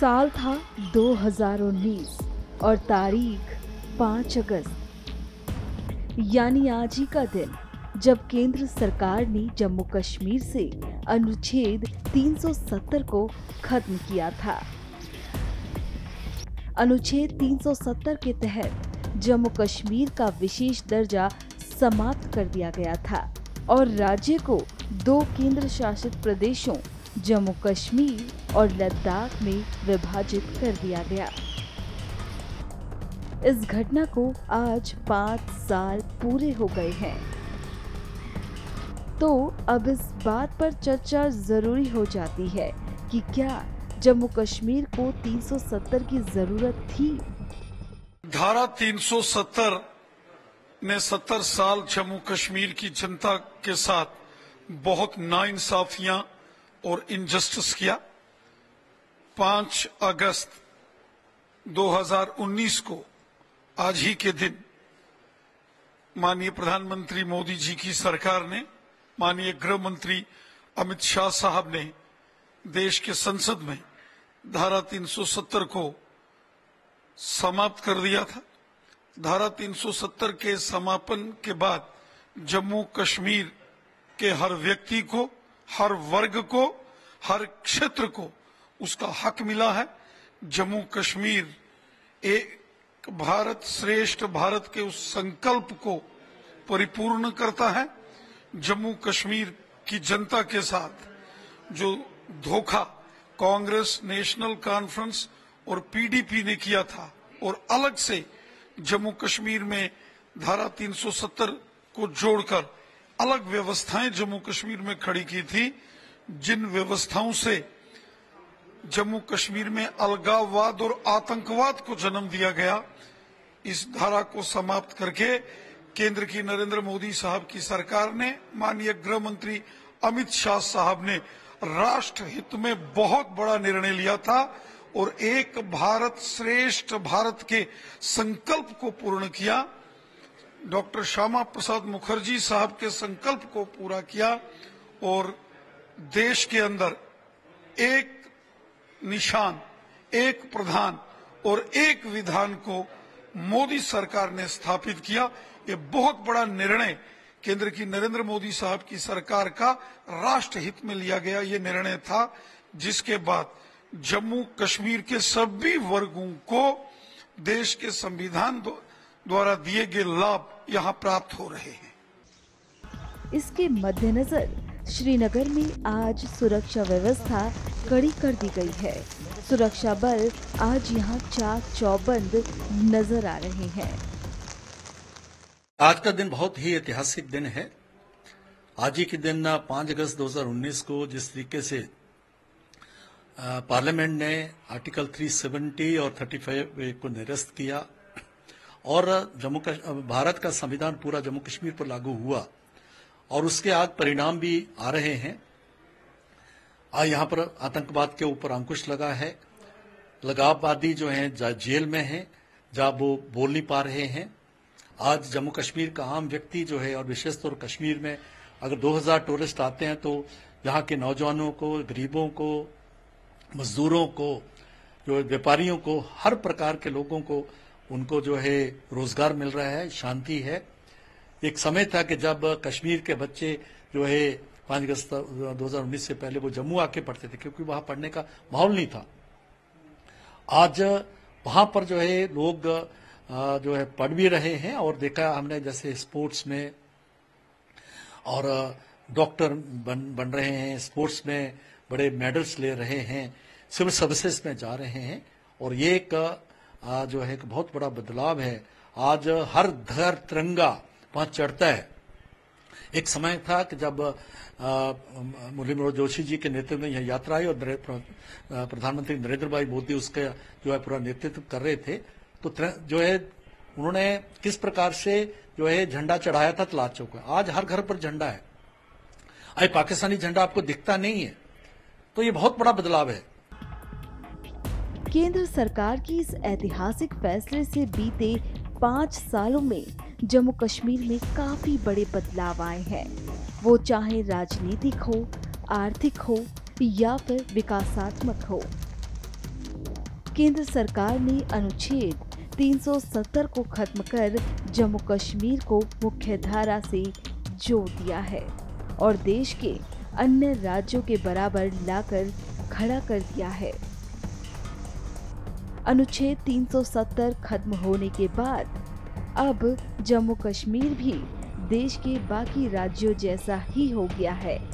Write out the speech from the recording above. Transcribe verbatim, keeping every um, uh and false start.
साल था दो हज़ार उन्नीस और तारीख पाँच अगस्त, यानी आज ही का दिन जब केंद्र सरकार ने जम्मू कश्मीर से अनुच्छेद तीन सौ सत्तर को खत्म किया था। अनुच्छेद तीन सौ सत्तर के तहत जम्मू कश्मीर का विशेष दर्जा समाप्त कर दिया गया था और राज्य को दो केंद्र शासित प्रदेशों जम्मू कश्मीर और लद्दाख में विभाजित कर दिया गया। इस घटना को आज पाँच साल पूरे हो गए हैं, तो अब इस बात पर चर्चा जरूरी हो जाती है कि क्या जम्मू कश्मीर को तीन सौ सत्तर की जरूरत थी। धारा तीन सौ सत्तर ने सत्तर साल जम्मू कश्मीर की जनता के साथ बहुत नाइंसाफियां और इनजस्टिस किया। पाँच अगस्त दो हज़ार उन्नीस को आज ही के दिन माननीय प्रधानमंत्री मोदी जी की सरकार ने, माननीय गृह मंत्री अमित शाह साहब ने देश के संसद में धारा तीन सौ सत्तर को समाप्त कर दिया था। धारा तीन सौ सत्तर के समापन के बाद जम्मू कश्मीर के हर व्यक्ति को, हर वर्ग को, हर क्षेत्र को उसका हक मिला है। जम्मू कश्मीर एक भारत श्रेष्ठ भारत के उस संकल्प को परिपूर्ण करता है। जम्मू कश्मीर की जनता के साथ जो धोखा कांग्रेस, नेशनल कॉन्फ्रेंस और पीडीपी ने किया था और अलग से जम्मू कश्मीर में धारा तीन सौ सत्तर को जोड़कर अलग व्यवस्थाएं जम्मू कश्मीर में खड़ी की थी, जिन व्यवस्थाओं से जम्मू कश्मीर में अलगाववाद और आतंकवाद को जन्म दिया गया, इस धारा को समाप्त करके केंद्र की नरेंद्र मोदी साहब की सरकार ने, माननीय गृह मंत्री अमित शाह साहब ने राष्ट्र हित में बहुत बड़ा निर्णय लिया था और एक भारत श्रेष्ठ भारत के संकल्प को पूर्ण किया। डॉक्टर श्यामा प्रसाद मुखर्जी साहब के संकल्प को पूरा किया और देश के अंदर एक निशान, एक प्रधान और एक विधान को मोदी सरकार ने स्थापित किया। ये बहुत बड़ा निर्णय केंद्र की नरेंद्र मोदी साहब की सरकार का राष्ट्र हित में लिया गया ये निर्णय था, जिसके बाद जम्मू कश्मीर के सभी वर्गों को देश के संविधान द्वारा दिए गए लाभ यहां प्राप्त हो रहे हैं। इसके मद्देनजर श्रीनगर में आज सुरक्षा व्यवस्था कड़ी कर दी गई है। सुरक्षा बल आज यहां चाक चौबंद नजर आ रहे हैं। आज का दिन बहुत ही ऐतिहासिक दिन है। आज ही के दिन पाँच अगस्त दो हज़ार उन्नीस को जिस तरीके से पार्लियामेंट ने आर्टिकल तीन सौ सत्तर और पैंतीस को निरस्त किया और जम्मू भारत का संविधान पूरा जम्मू कश्मीर पर लागू हुआ और उसके आज परिणाम भी आ रहे हैं। आज यहाँ पर आतंकवाद के ऊपर अंकुश लगा है। लगाववादी जो हैं जेल में हैं, जहाँ वो बोल नहीं पा रहे हैं। आज जम्मू कश्मीर का आम व्यक्ति जो है और विशेष तौर कश्मीर में अगर दो हज़ार टूरिस्ट आते हैं तो यहाँ के नौजवानों को, गरीबों को, मजदूरों को, जो व्यापारियों को, हर प्रकार के लोगों को उनको जो है रोजगार मिल रहा है, शांति है। एक समय था कि जब कश्मीर के बच्चे जो है पाँच अगस्त दो हज़ार उन्नीस से पहले वो जम्मू आके पढ़ते थे क्योंकि वहां पढ़ने का माहौल नहीं था। आज वहां पर जो है लोग जो है पढ़ भी रहे हैं और देखा हमने जैसे स्पोर्ट्स में और डॉक्टर बन बन रहे हैं, स्पोर्ट्स में बड़े मेडल्स ले रहे हैं, सिविल सर्विसेज में जा रहे हैं और ये एक जो है एक बहुत बड़ा बदलाव है। आज हर घर तिरंगा वहां चढ़ता है। एक समय था कि जब मुरली मनोहर जोशी जी के नेतृत्व में यह यात्रा आई और प्रधानमंत्री नरेंद्र भाई मोदी उसका जो है पूरा नेतृत्व कर रहे थे, तो जो है उन्होंने किस प्रकार से जो है झंडा चढ़ाया था तलाश चौक में। आज हर घर पर झंडा है। आज पाकिस्तानी झंडा आपको दिखता नहीं है, तो ये बहुत बड़ा बदलाव है। केंद्र सरकार की इस ऐतिहासिक फैसले से बीते पाँच सालों में जम्मू कश्मीर में काफी बड़े बदलाव आए हैं, वो चाहे राजनीतिक हो, आर्थिक हो या फिर विकासात्मक हो। केंद्र सरकार ने अनुच्छेद तीन सौ सत्तर को खत्म कर जम्मू कश्मीर को मुख्य धारा से जोड़ दिया है और देश के अन्य राज्यों के बराबर लाकर खड़ा कर दिया है। अनुच्छेद तीन सौ सत्तर खत्म होने के बाद अब जम्मू कश्मीर भी देश के बाकी राज्यों जैसा ही हो गया है।